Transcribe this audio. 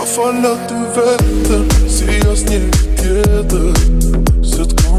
Falla du vetter, si jasnije tjetër se t'kom